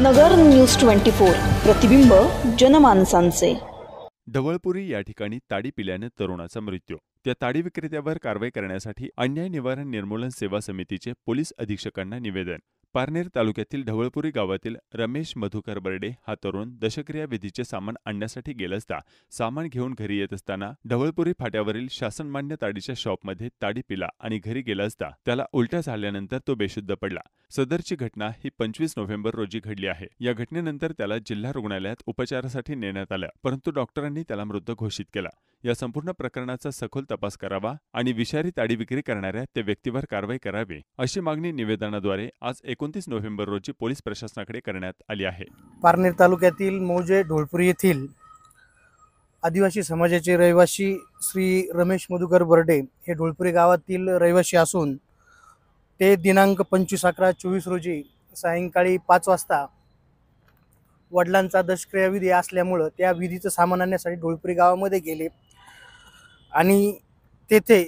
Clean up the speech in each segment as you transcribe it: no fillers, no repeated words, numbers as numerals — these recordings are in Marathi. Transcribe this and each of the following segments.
नगर न्यूज 24 प्रतिबिंब जनमानसांचे। ढवळपुरी या ठिकाणी ताडी पिल्याने तरुणाचा मृत्यू। त्या ताडी विक्रेत्यावर कारवाई करण्यासाठी अन्याय निवारण निर्मूलन सेवा समितीचे पोलीस अधीक्षकांना निवेदन। पारनेर तालुक्यातील ढवळपुरी गावातील रमेश मधुकर बर्डे हा तरुण दशक्रिया विधीचे सामान आणण्यासाठी गेला असता सामान घेऊन घरी येत असताना ढवळपुरी फाट्यावरील शासनमान्य ताडीच्या शॉपमध्ये ताडी पिला आणि घरी गेला असता त्याला उलट्या झाल्यानंतर तो बेशुद्ध पडला। सदरची घटना ही 25 नोव्हेंबर रोजी घडली आहे। या घटनेनंतर त्याला जिल्हा रुग्णालयात उपचारासाठी नेण्यात आलं, परंतु डॉक्टरांनी त्याला मृत घोषित केला। या संपूर्ण प्रकरणाचा सखोल तपास करावा आणि विषारी ताडी विक्री करणाऱ्या त्या व्यक्तीवर कारवाई करावी अशी मागणी निवेदनाद्वारे आज 29 नोव्हेंबर रोजी पोलीस प्रशासनाकडे करण्यात आली आहे। पारनेर तालुक्यातील मौजे ढोळपुरी येथील आदिवासी समाजाचे रहिवासी श्री रमेश मधुकर बर्डे हे ढोळपुरी गावातील रहिवासी असून ते दिनांक 25/11/24 रोजी सायंकाळी 5 वाजता वडिलांचा दशक्रिया विधी असल्यामुळे त्या विधीचं सामान आणण्यासाठी ढोळपुरी गावामध्ये गेले आणि तेथे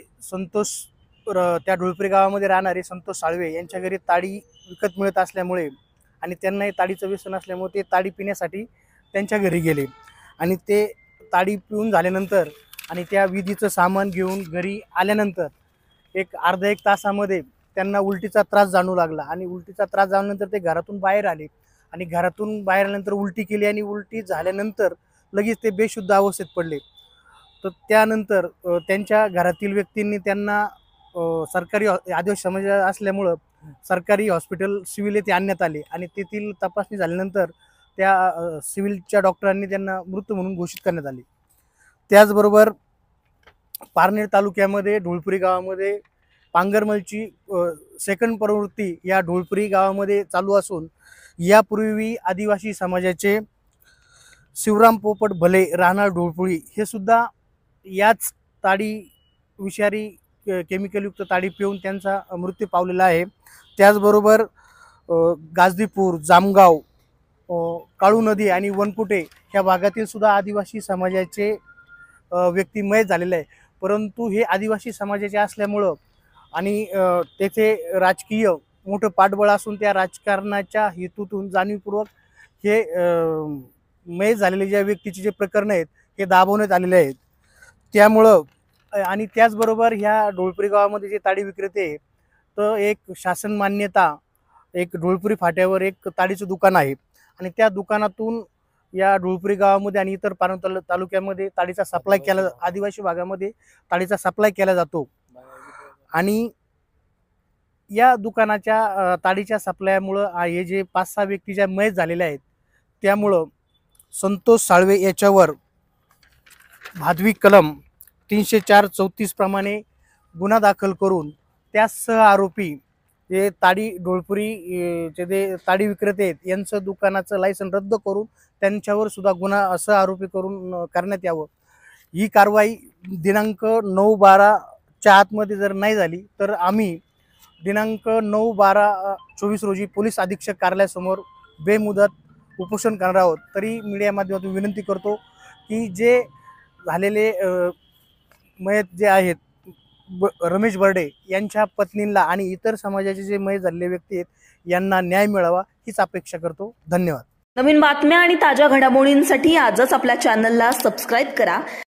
त्या ढोळपुरी गावामध्ये राहणारे संतोष साळवे यांच्या घरी ताडी विकत मिळत असल्यामुळे आणि त्यांनाही ताडीचं व्यसन असल्यामुळे ते ताडी पिण्यासाठी त्यांच्या घरी गेले आणि ते ताडी पिऊन झाल्यानंतर आणि त्या विधीचं सामान घेऊन घरी आल्यानंतर अर्धा एक तासामध्ये त्यांना उलटीचा त्रास जाणवू लागला आणि उलटीचा त्रास झाल्यानंतर ते घरातून बाहेर आले आणि घरातून बाहेर आल्यानंतर उलटी केली आणि उलटी झाल्यानंतर लगेच ते बेशुद्ध अवस्थेत पडले। तर त्यानंतर त्यांच्या घरातील व्यक्तींनी त्यांना सरकारी आदिवासी समाज असल्यामुळं सरकारी हॉस्पिटल सिव्हिल येथे आणण्यात आले आणि तेथील तपासणी झाल्यानंतर त्या सिव्हिलच्या डॉक्टरांनी त्यांना मृत म्हणून घोषित करण्यात आले। त्याचबरोबर पारनेर तालुक्यामध्ये ढोळपुरी गावामध्ये पांगरमलची सेकंड प्रवृत्ती या ढोळपुरी गावामध्ये चालू असून यापूर्वी आदिवासी समाजाचे शिवराम पोपट भले राहणार ढोळपुरी हे सुद्धा याच ताडी विषारी केमिकलयुक्त ताडी पिऊन त्यांचा मृत्यू पावलेला आहे। त्याचबरोबर गाजदीपूर, जामगाव, काळू नदी आणि वनकुटे ह्या भागातील सुद्धा आदिवासी समाजाचे व्यक्ती मयत झालेले आहे, परंतु हे आदिवासी समाजाचे असल्यामुळं आणि तेथे राजकीय मोठं पाठबळ असून त्या राजकारणाच्या हेतूतून जाणीवपूर्वक हे मयत झालेले ज्या व्यक्तीचे जे प्रकरण आहेत हे दाबवण्यात आलेले आहेत। त्यामुळं आणि त्याचबरोबर ह्या ढोळपुरी गावामध्ये जे ताडी विक्रेते तर एक शासन मान्यता एक ढोळपुरी फाट्यावर एक ताडीचं दुकान आहे आणि त्या दुकानातून या ढोळपुरी गावामध्ये आणि इतर पारनेर तालुक्यामध्ये ताडीचा सप्लाय केला, आदिवासी भागामध्ये ताडीचा सप्लाय केला जातो आणि या दुकानाच्या ताडीच्या सप्लायमुळं हे जे 5-6 व्यक्ती ज्या मयत झालेल्या आहेत त्यामुळं संतोष साळवे याच्यावर भादवी कलम 304-34 प्रमाणे गुन्हा दाखल करून त्या सह आरोपी जे ताडी ढोळपुरी जे ताडी विक्रेते आहेत यांचं दुकानाचं लायसन रद्द करून त्यांच्यावर सुद्धा गुन्हा सह आरोपी करून करण्यात यावं। ही कारवाई दिनांक 9/12च्या आतमध्ये जर नाही झाली तर आम्ही दिनांक 9/12/24 रोजी पोलीस अधीक्षक कार्यालयासमोर बेमुदत उपोषण करणार आहोत। तरी मीडिया माध्यमातून विनंती करतो की जे झालेले मयत जे आहेत रमेश बर्डे यांच्या पत्नीला आणि इतर समाजाचे जे मयत झालेले व्यक्ती आहेत यांना न्याय मिळावा हीच अपेक्षा करतो। धन्यवाद। नवीन बातम्या आणि ताज्या घडामोडींसाठी आजच आपल्या चॅनलला सबस्क्राईब करा।